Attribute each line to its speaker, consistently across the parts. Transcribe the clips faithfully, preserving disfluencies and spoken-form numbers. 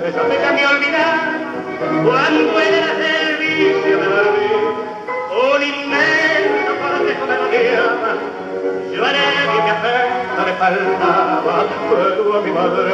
Speaker 1: Eso me cambió olvidar cuando en el servicio me dormí. Un inmenso cortejo me rodeaba. Yo haré que mi afecto le faltaba, pero a mi madre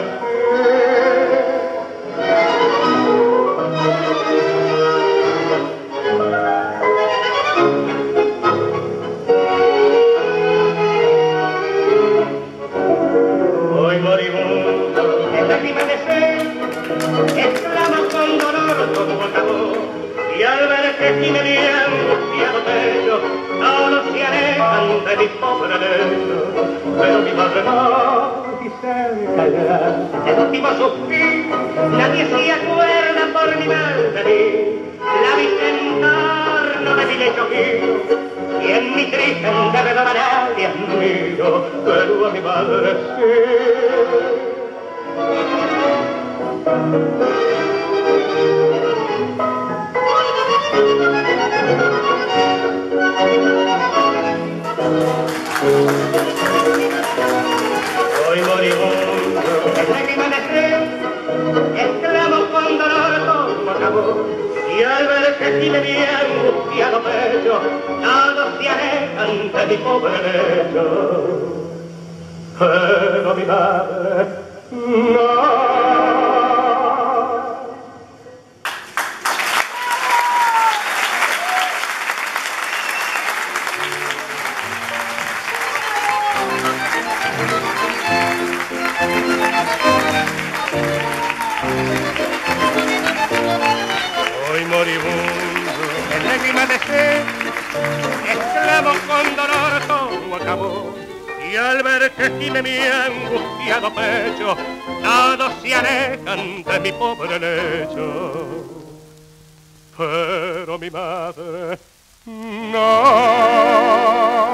Speaker 1: hoy moribundo, en lágrimas de fe, exclama con dolor como acabó. Y al ver que si me vi angustiado pecho, todos se alejan de mi pobre lecho. Pero mi madre no quise callar el último suspiro, nadie se acuerda por mi mal de mí. La vi en torno de mi lecho giro, y en mi triste enderredor a nadie admiro, pero a mi madre sí. Hoy moribundo, en lágrimas de fe, exclamo con dolor todo acabó. Y al ver que si me vi angustiado pecho, todos se alejan de mi pobre lecho. Pero mi madre no. Hoy moribundo, en lágrimas de fe, exclamo con dolor todo acabó. Y al ver que gime mi angustiado pecho, todos se alejan de mi pobre lecho. Pero mi madre no.